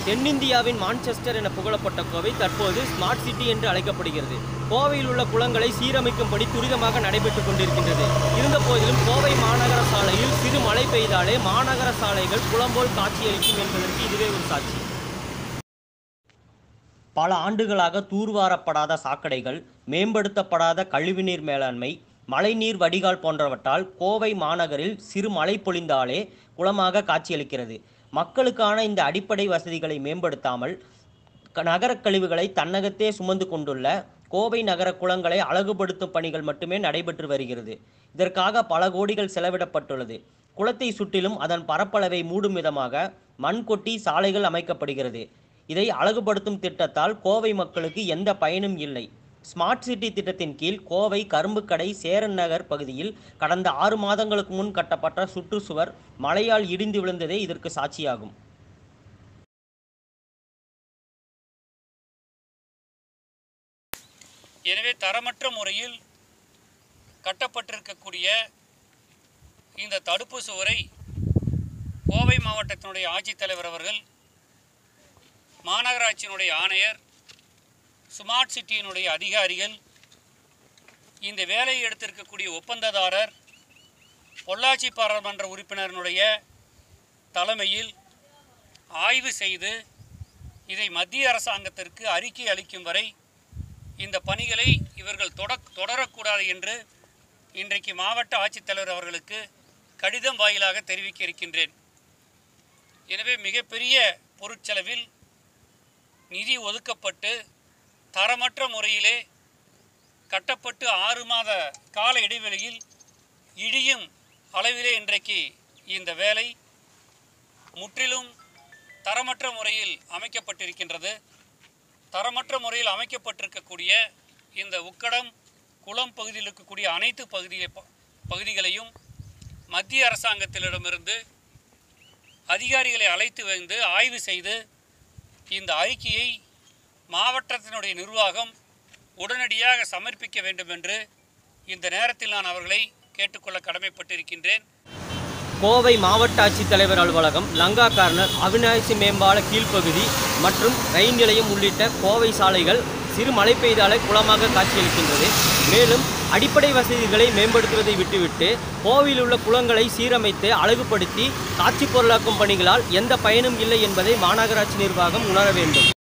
தென்னிந்தியாவின் மான்செஸ்டர் என புகழப்பட்ட கோவை தற்போது ஸ்மார்ட் சிட்டி என்று அழைக்கப்படுகிறது. கோவையில் உள்ள குளங்களை சீரமைக்கும்படி துரிதமாக நடைபெற்றுக் கொண்டிருக்கின்றது. இருந்தபோதிலும் கோவை மாநகர சாலையில் சிறு மழை பெய்தாலே மாநகர சாலைகள் குளம்போல் காட்சியளிக்கும் என்பதற்கு இதுவே ஒரு சாட்சி. பல ஆண்டுகளாக தூர்வாரப்படாத சாக்கடைகள், மேம்படுத்தப்படாத கழிவுநீர் மேலாண்மை, மழைநீர் வடிகால் போன்றவற்றால் கோவை மாநகரில் சிறு மழை பொழிந்தாலே குளமாக காட்சியளிக்கிறது. மக்களுக்கான இந்த அடிப்படை வசதிகளை மேம்படுத்தாமல் நகர கழிவுகளை தன்னகத்தே சுமந்து கொண்டுள்ள கோவை நகர குளங்களை அழகுபடுத்தும் பணிகள் மட்டுமே நடைபெற்று வருகிறது. இதற்காக பல கோடிகள் செலவிடப்பட்டுள்ளது. குளத்தை சுற்றிலும் அதன் பரப்பளவை மூடும் விதமாக மண் கொட்டி சாலைகள் அமைக்கப்படுகிறது. இதை அழகுபடுத்தும் திட்டத்தால் கோவை மக்களுக்கு எந்த பயனும் இல்லை. ஸ்மார்ட் சிட்டி திட்டத்தின் கீழ் கோவை கரும்புக்கடை சேரன் நகர் பகுதியில் கடந்த 6 மாதங்களுக்கு முன் கட்டப்பட்ட சுற்றுச்சுவர் மழையால் இடிந்து விழுந்ததே இதற்கு சாட்சியாகும். எனவே தரமற்ற முறையில் கட்டப்பட்டிருக்கக்கூடிய இந்த தடுப்பு சுவரை கோவை மாவட்டத்தினுடைய ஆட்சித்தலைவர் அவர்கள், மாநகராட்சியினுடைய ஆணையர், ஸ்மார்ட் சிட்டியினுடைய அதிகாரிகள், இந்த வேலையை எடுத்திருக்கக்கூடிய ஒப்பந்ததாரர், பொள்ளாச்சி பாராளுமன்ற உறுப்பினரினுடைய தலைமையில் ஆய்வு செய்து இதை மத்திய அரசாங்கத்திற்கு அறிக்கை அளிக்கும் வரை இந்த பணிகளை இவர்கள் தொடரக்கூடாது என்று இன்றைக்கு மாவட்ட ஆட்சித்தலைவர் அவர்களுக்கு கடிதம் வாயிலாக தெரிவிக்க இருக்கின்றேன். எனவே மிகப்பெரிய பொருட்செலவில் நிதி ஒதுக்கப்பட்டு தரமற்ற முறையிலே கட்டப்பட்டு 6 மாத கால இடைவெளியில் இடியும் அளவிலே இன்றைக்கு இந்த வேலை முற்றிலும் தரமற்ற முறையில் அமைக்கப்பட்டிருக்கின்றது. தரமற்ற முறையில் அமைக்கப்பட்டிருக்கக்கூடிய இந்த உக்கடம் குளம் பகுதியில் இருக்கக்கூடிய அனைத்து பகுதிகளையும் மத்திய அரசாங்கத்திடமிருந்து அதிகாரிகளை அழைத்து வந்து ஆய்வு செய்து இந்த அறிக்கையை மாவட்டத்தினுடைய நிர்வாகம் உடனடியாக சமர்ப்பிக்க வேண்டும் என்று இந்த நேரத்தில் நான் அவர்களை கேட்டுக்கொள்ள கடமைப்பட்டிருக்கின்றேன். கோவை மாவட்ட ஆட்சித்தலைவர் அலுவலகம், லங்கா கார்னர், அவிநாசி மேம்பால கீழ்ப்பகுதி மற்றும் ரயில் நிலையம் உள்ளிட்ட கோவை சாலைகள் சிறு மழை பெய்தாலே குளமாக காட்சியளிக்கின்றது. மேலும் அடிப்படை வசதிகளை மேம்படுத்துவதை விட்டுவிட்டு கோவையில் உள்ள குளங்களை சீரமைத்து அழகுபடுத்தி காட்சி பொருளாக்கும் பணிகளால் எந்த பயனும் இல்லை என்பதை மாநகராட்சி நிர்வாகம் உணர வேண்டும்.